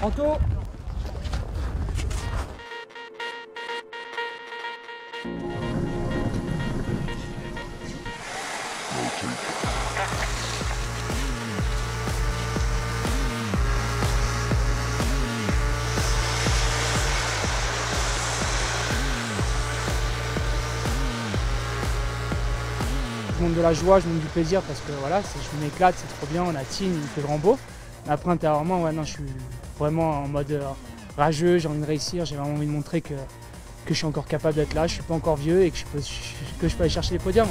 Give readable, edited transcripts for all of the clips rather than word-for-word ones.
Anto. Je monte de la joie, je monte du plaisir parce que voilà, je m'éclate, c'est trop bien, on a team, il fait grand beau. Mais après intérieurement, ouais, non, je suis vraiment en mode rageux, j'ai envie de réussir, j'ai vraiment envie de montrer que je suis encore capable d'être là, je suis pas encore vieux et que je peux aller chercher les podiums.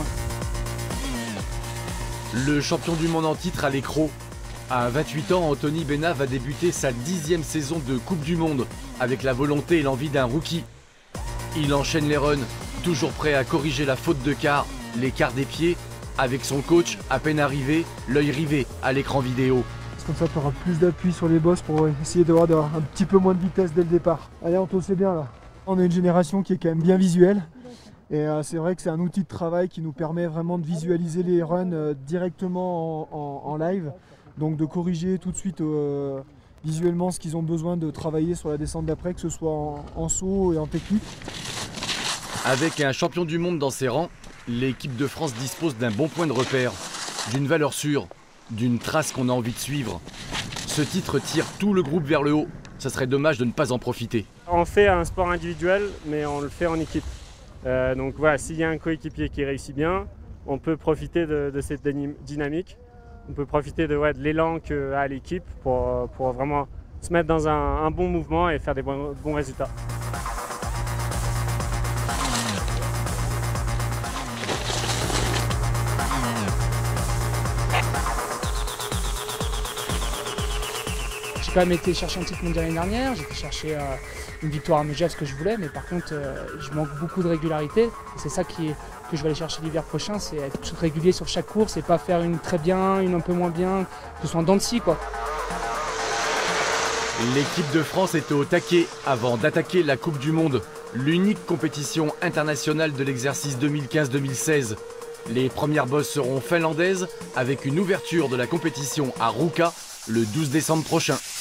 Le champion du monde en titre à l'écrou. À 28 ans, Anthony Bena va débuter sa 10e saison de Coupe du Monde avec la volonté et l'envie d'un rookie. Il enchaîne les runs, toujours prêt à corriger la faute de quart, l'écart des pieds, avec son coach à peine arrivé, l'œil rivé à l'écran vidéo. Comme ça, tu auras plus d'appui sur les bosses pour essayer d'avoir un petit peu moins de vitesse dès le départ. Allez, Anto, c'est bien là. On a une génération qui est quand même bien visuelle. Et c'est vrai que c'est un outil de travail qui nous permet vraiment de visualiser les runs directement en live. Donc de corriger tout de suite visuellement ce qu'ils ont besoin de travailler sur la descente d'après, que ce soit en saut et en technique. Avec un champion du monde dans ses rangs, l'équipe de France dispose d'un bon point de repère, d'une valeur sûre, d'une trace qu'on a envie de suivre. Ce titre tire tout le groupe vers le haut. Ça serait dommage de ne pas en profiter. On fait un sport individuel, mais on le fait en équipe. Donc voilà, s'il y a un coéquipier qui réussit bien, on peut profiter de cette dynamique. On peut profiter de l'élan qu'a l'équipe pour vraiment se mettre dans un bon mouvement et faire des bons résultats. J'ai quand même été chercher un titre mondial l'année dernière, j'ai été chercher une victoire à Megève, ce que je voulais, mais par contre je manque beaucoup de régularité. C'est ça que je vais aller chercher l'hiver prochain, c'est être régulier sur chaque course et pas faire une très bien, une un peu moins bien, que ce soit en dents de scie, quoi. L'équipe de France était au taquet avant d'attaquer la Coupe du Monde, l'unique compétition internationale de l'exercice 2015-2016. Les premières bosses seront finlandaises avec une ouverture de la compétition à Ruka le 12 décembre prochain.